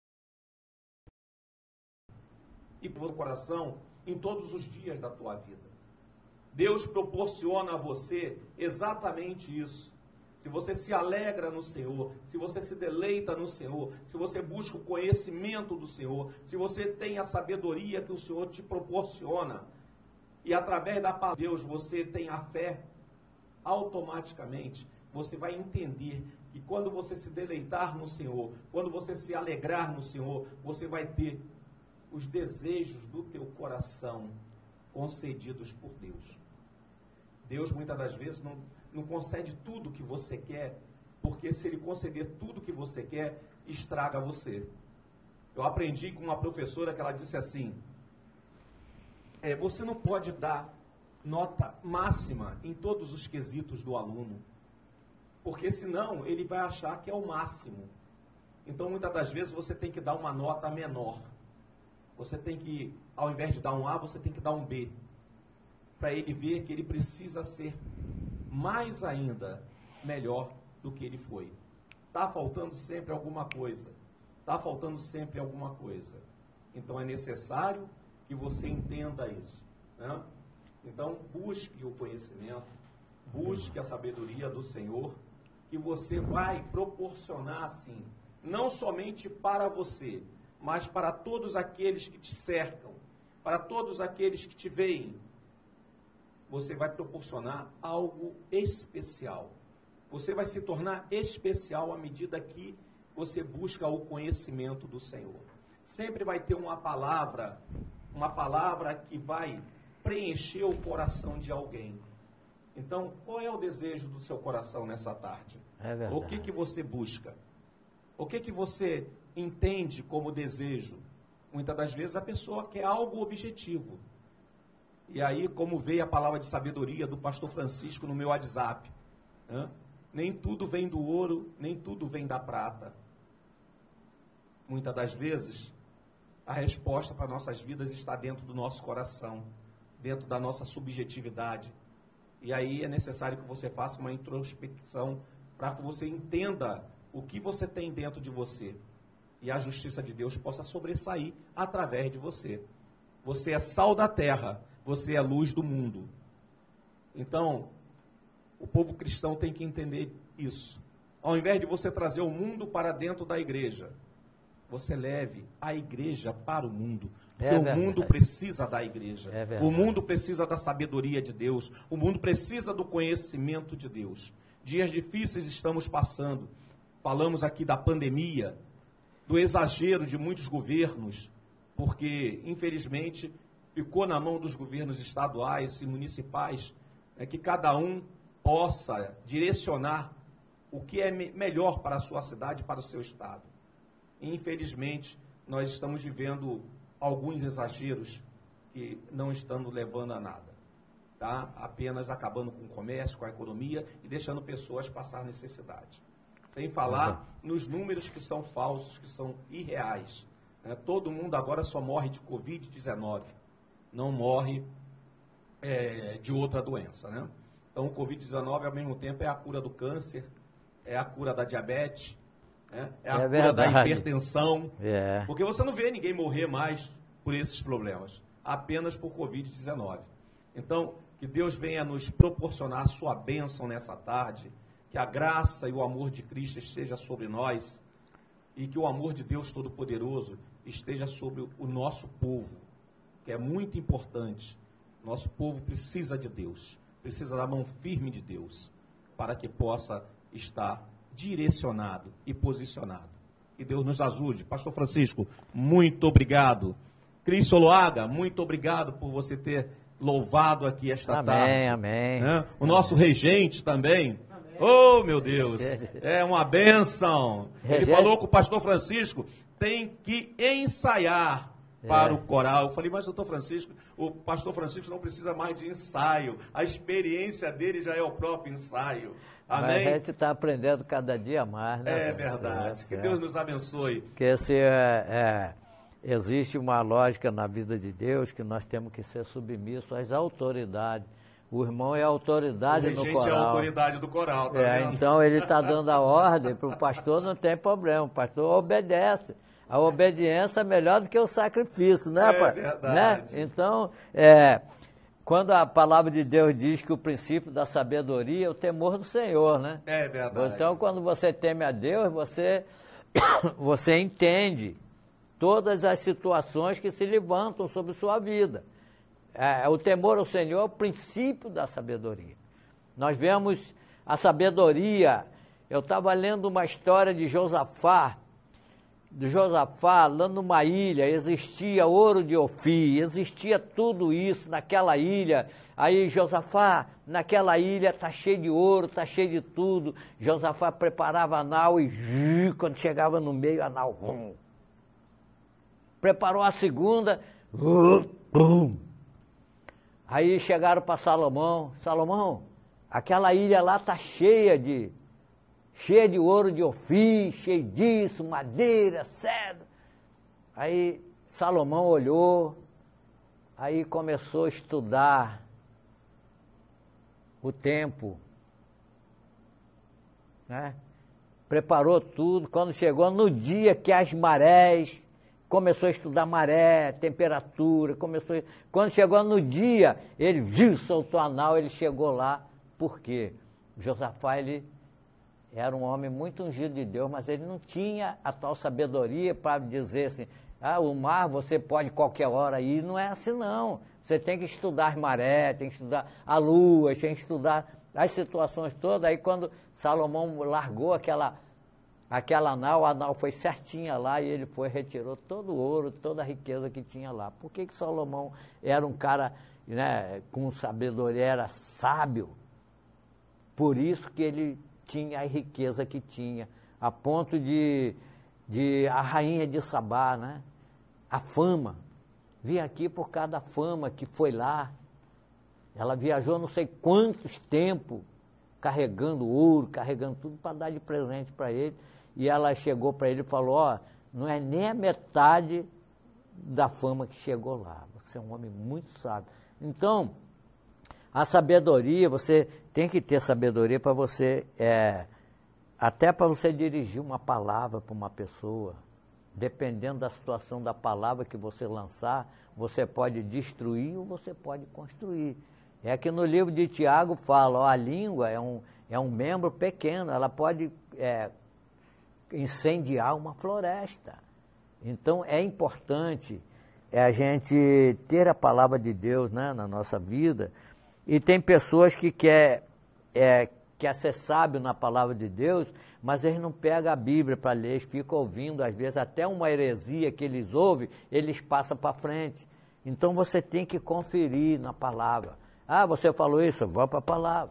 E para o coração em todos os dias da tua vida. Deus proporciona a você exatamente isso. Se você se alegra no Senhor, se você se deleita no Senhor, se você busca o conhecimento do Senhor, se você tem a sabedoria que o Senhor te proporciona, e através da palavra de Deus você tem a fé, automaticamente você vai entender que quando você se deleitar no Senhor, quando você se alegrar no Senhor, você vai ter os desejos do teu coração concedidos por Deus. Deus muitas das vezes não concede tudo que você quer, porque se Ele conceder tudo que você quer, estraga você. Eu aprendi com uma professora que ela disse assim: você não pode dar nota máxima em todos os quesitos do aluno, porque senão ele vai achar que é o máximo. Então muitas das vezes você tem que dar uma nota menor. Você tem que, ao invés de dar um A, você tem que dar um B, para ele ver que ele precisa ser mais ainda melhor do que ele foi. Está faltando sempre alguma coisa. Está faltando sempre alguma coisa. Então é necessário que você entenda isso. Né? Então busque o conhecimento, busque a sabedoria do Senhor, que você vai proporcionar assim, não somente para você, mas para todos aqueles que te cercam, para todos aqueles que te veem. Você vai proporcionar algo especial. Você vai se tornar especial à medida que você busca o conhecimento do Senhor. Sempre vai ter uma palavra que vai preencher o coração de alguém. Então, qual é o desejo do seu coração nessa tarde? É verdade. O que você busca? O que você entende como desejo? Muitas das vezes a pessoa quer algo objetivo. E aí, como veio a palavra de sabedoria do pastor Francisco no meu WhatsApp, nem tudo vem do ouro, nem tudo vem da prata. Muitas das vezes, a resposta para nossas vidas está dentro do nosso coração, dentro da nossa subjetividade. E aí é necessário que você faça uma introspecção para que você entenda o que você tem dentro de você. E a justiça de Deus possa sobressair através de você. Você é sal da terra, você é luz do mundo. Então, o povo cristão tem que entender isso. Ao invés de você trazer o mundo para dentro da igreja, você leve a igreja para o mundo. Porque o mundo precisa da igreja. O mundo precisa da sabedoria de Deus. O mundo precisa do conhecimento de Deus. Dias difíceis estamos passando. Falamos aqui da pandemia, do exagero de muitos governos, porque, infelizmente, ficou na mão dos governos estaduais e municipais, que cada um possa direcionar o que é melhor para a sua cidade, para o seu estado. E, infelizmente, nós estamos vivendo alguns exageros que não estão levando a nada, tá? Apenas acabando com o comércio, com a economia e deixando pessoas passar necessidade. Sem falar nos números que são falsos, que são irreais. Né? Todo mundo agora só morre de Covid-19, não morre de outra doença, né? Então, o Covid-19, ao mesmo tempo, é a cura do câncer, é a cura da diabetes, né? É a cura da hipertensão. Porque você não vê ninguém morrer mais por esses problemas, apenas por Covid-19. Então, que Deus venha nos proporcionar a sua bênção nessa tarde, que a graça e o amor de Cristo esteja sobre nós e que o amor de Deus Todo-Poderoso esteja sobre o nosso povo, que é muito importante. Nosso povo precisa de Deus, precisa da mão firme de Deus, para que possa estar direcionado e posicionado. Que Deus nos ajude. Pastor Francisco, muito obrigado. Cris Soloaga, muito obrigado por você ter louvado aqui esta tarde. Amém. O nosso regente também. Oh, meu Deus, é uma bênção. Ele falou que o pastor Francisco tem que ensaiar para o coral. Eu falei, mas doutor Francisco, o pastor Francisco não precisa mais de ensaio. A experiência dele já é o próprio ensaio. Amém? Mas a gente está aprendendo cada dia mais, né? É verdade. Que Deus nos abençoe. Porque existe uma lógica na vida de Deus que nós temos que ser submissos às autoridades. O irmão é a autoridade no coral. É a autoridade do coral, tá vendo? Então ele está dando a ordem para o pastor, não tem problema. O pastor obedece. A obediência é melhor do que o sacrifício, né, pai? É verdade. Né? Então, quando a palavra de Deus diz que o princípio da sabedoria é o temor do Senhor, né? É verdade. Então, quando você teme a Deus, você entende todas as situações que se levantam sobre sua vida. O temor ao Senhor é o princípio da sabedoria. Nós vemos a sabedoria. Eu estava lendo uma história de Josafá, lá numa ilha, existia ouro de Ofir, existia tudo isso naquela ilha. Aí Josafá, naquela ilha está cheio de ouro, está cheio de tudo. Josafá preparava a nau e quando chegava no meio, a nau preparou a segunda, Aí chegaram para Salomão, aquela ilha lá está cheia de ouro de Ofir, cheio disso, madeira, cedro. Aí Salomão olhou, aí começou a estudar o tempo, né? Preparou tudo, quando chegou no dia que as marés, começou a estudar maré, temperatura, quando chegou no dia, ele soltou a nau, ele chegou lá. Por quê? Josafá, ele era um homem muito ungido de Deus, mas ele não tinha a tal sabedoria para dizer assim, o mar você pode qualquer hora ir. Não é assim, não. Você tem que estudar as marés, tem que estudar a lua, tem que estudar as situações todas. Aí quando Salomão largou aquela nau, a nau foi certinha lá e ele retirou todo o ouro, toda a riqueza que tinha lá. Por que Salomão era um cara, né, com sabedoria, era sábio? Por isso que ele tinha a riqueza que tinha, a ponto de a rainha de Sabá, né? A fama, vim aqui por causa da fama que foi lá. Ela viajou não sei quantos tempos, carregando ouro, carregando tudo para dar de presente para ele. E ela chegou para ele e falou, não é nem a metade da fama que chegou lá. Você é um homem muito sábio. Então, a sabedoria, você tem que ter sabedoria para você, até para você dirigir uma palavra para uma pessoa. Dependendo da situação da palavra que você lançar, você pode destruir ou você pode construir. É que no livro de Tiago fala, a língua é um membro pequeno, ela pode incendiar uma floresta. Então é importante a gente ter a palavra de Deus, né, na nossa vida. E tem pessoas que quer ser sábio na palavra de Deus, mas eles não pegam a Bíblia para ler, eles ficam ouvindo, às vezes até uma heresia que eles ouvem, eles passam para frente. Então você tem que conferir na palavra. Você falou isso, vou para a palavra.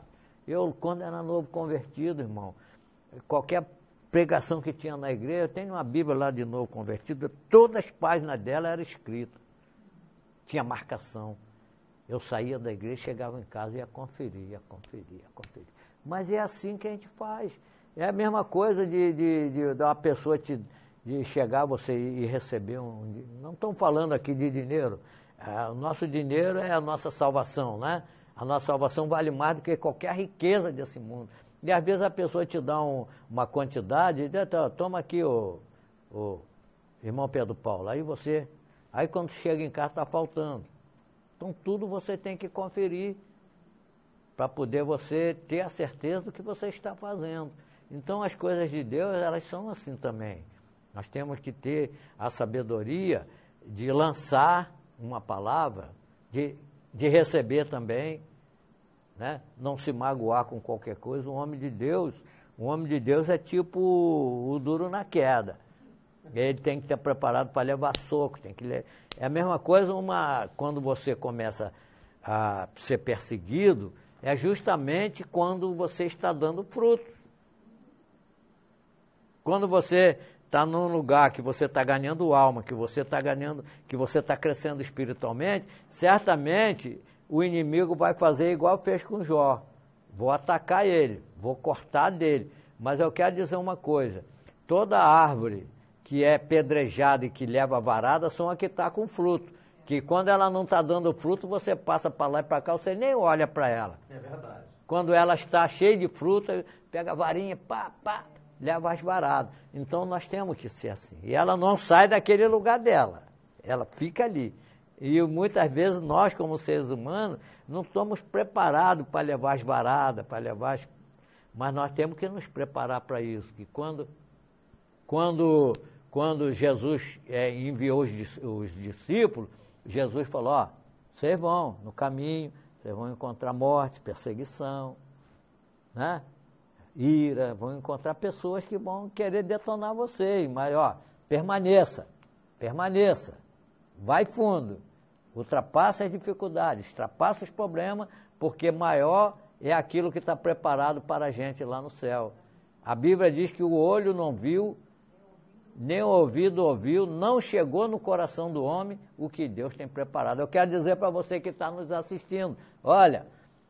Eu, quando era novo convertido, irmão, qualquer pregação que tinha na igreja, eu tenho uma Bíblia lá de novo convertido, todas as páginas dela eram escritas. Tinha marcação. Eu saía da igreja, chegava em casa e ia conferir. Mas é assim que a gente faz. É a mesma coisa de uma pessoa de chegar você e receber um... Não estamos falando aqui de dinheiro. O nosso dinheiro é a nossa salvação, né? A nossa salvação vale mais do que qualquer riqueza desse mundo. E às vezes a pessoa te dá uma quantidade, toma aqui o irmão Pedro Paulo, aí quando chega em casa está faltando. Então tudo você tem que conferir para poder você ter a certeza do que você está fazendo. Então as coisas de Deus, elas são assim também. Nós temos que ter a sabedoria de lançar uma palavra, de receber também, né? Não se magoar com qualquer coisa. O homem de Deus é tipo o duro na queda. Ele tem que estar preparado para levar soco. É a mesma coisa quando você começa a ser perseguido, é justamente quando você está dando frutos. Quando você está num lugar que você está ganhando alma, que você está crescendo espiritualmente, certamente o inimigo vai fazer igual fez com Jó. Vou atacar ele, vou cortar dele. Mas eu quero dizer uma coisa, toda árvore que é pedrejada e que leva varada são a que está com fruto. Que quando ela não está dando fruto, você passa para lá e para cá, você nem olha para ela. É verdade. Quando ela está cheia de fruta, pega a varinha, leva as varadas. Então nós temos que ser assim. E ela não sai daquele lugar dela, ela fica ali. E muitas vezes nós, como seres humanos, não estamos preparados para levar as varadas, mas nós temos que nos preparar para isso. Que quando Jesus enviou os discípulos, Jesus falou, vocês vão no caminho, vocês vão encontrar morte, perseguição, né? Ira, vão encontrar pessoas que vão querer detonar vocês, mas permaneça, vai fundo, ultrapasse as dificuldades, ultrapasse os problemas, porque maior é aquilo que está preparado para a gente lá no céu. A Bíblia diz que o olho não viu, nem o ouvido ouviu, não chegou no coração do homem o que Deus tem preparado. Eu quero dizer para você que está nos assistindo, olha,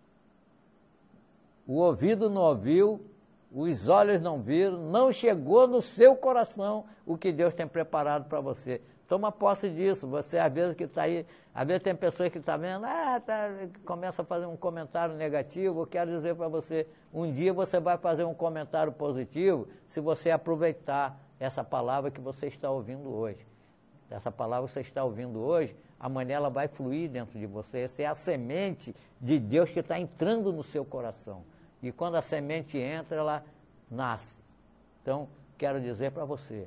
o ouvido não ouviu, os olhos não viram, não chegou no seu coração o que Deus tem preparado para você. Toma posse disso. Você, às vezes, que está aí, às vezes tem pessoas que estão vendo, começa a fazer um comentário negativo. Eu quero dizer para você, um dia você vai fazer um comentário positivo se você aproveitar essa palavra que você está ouvindo hoje. Essa palavra que você está ouvindo hoje, amanhã ela vai fluir dentro de você. Essa é a semente de Deus que está entrando no seu coração. E quando a semente entra, ela nasce. Então, quero dizer para você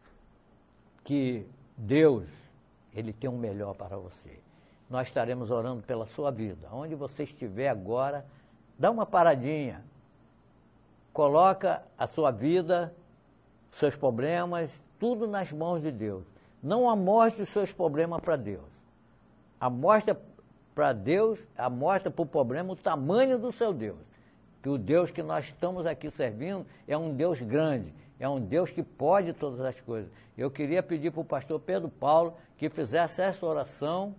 que Deus, Ele tem um melhor para você. Nós estaremos orando pela sua vida. Onde você estiver agora, dá uma paradinha. Coloca a sua vida, seus problemas, tudo nas mãos de Deus. Não amostre os seus problemas para Deus. Amostra para Deus, amostra para o problema o tamanho do seu Deus. Que o Deus que nós estamos aqui servindo é um Deus grande, é um Deus que pode todas as coisas. Eu queria pedir para o pastor Pedro Paulo que fizesse essa oração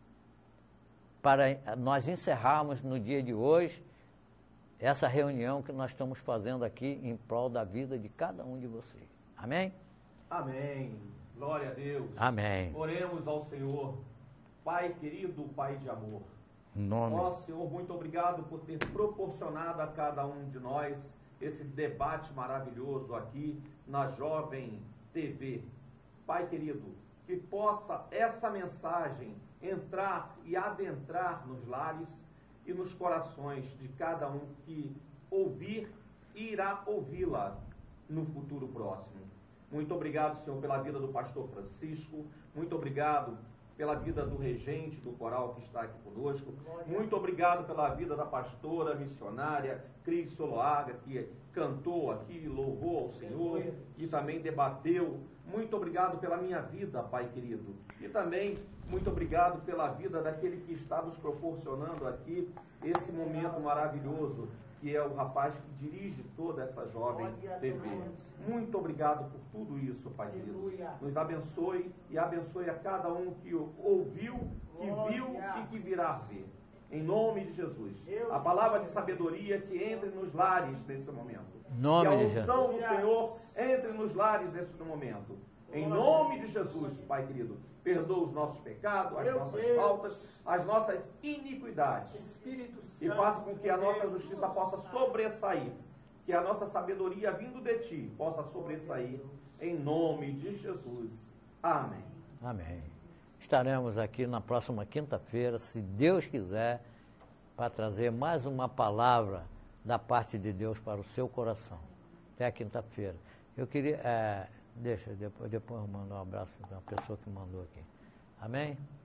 para nós encerrarmos no dia de hoje essa reunião que nós estamos fazendo aqui em prol da vida de cada um de vocês. Amém? Amém. Glória a Deus. Amém. Oremos ao Senhor. Pai querido, Pai de amor. Ó Senhor, muito obrigado por ter proporcionado a cada um de nós esse debate maravilhoso aqui na Jovem TV. Pai querido, que possa essa mensagem entrar e adentrar nos lares e nos corações de cada um que ouvir e irá ouvi-la no futuro próximo. Muito obrigado, Senhor, pela vida do pastor Francisco. Muito obrigado pela vida do regente do coral que está aqui conosco. Muito obrigado pela vida da pastora missionária Cris Soloaga, que cantou aqui, louvou ao Senhor e também debateu. Muito obrigado pela minha vida, Pai querido. E também muito obrigado pela vida daquele que está nos proporcionando aqui esse momento maravilhoso, que é o rapaz que dirige toda essa jovem TV. Muito obrigado por tudo isso, Pai Deus. Nos abençoe e abençoe a cada um que ouviu, que viu e que virá ver. Em nome de Jesus. A palavra de sabedoria que entre nos lares nesse momento. Que a unção do Senhor entre nos lares nesse momento. Em nome de Jesus, Pai querido. Perdoa os nossos pecados, as nossas faltas, as nossas iniquidades. E faça com que a nossa justiça possa sobressair. Que a nossa sabedoria vindo de Ti possa sobressair. Em nome de Jesus. Amém. Amém. Estaremos aqui na próxima quinta-feira, se Deus quiser, para trazer mais uma palavra da parte de Deus para o seu coração. Até a quinta-feira. Eu queria... depois eu mando um abraço para uma pessoa que mandou aqui. Amém?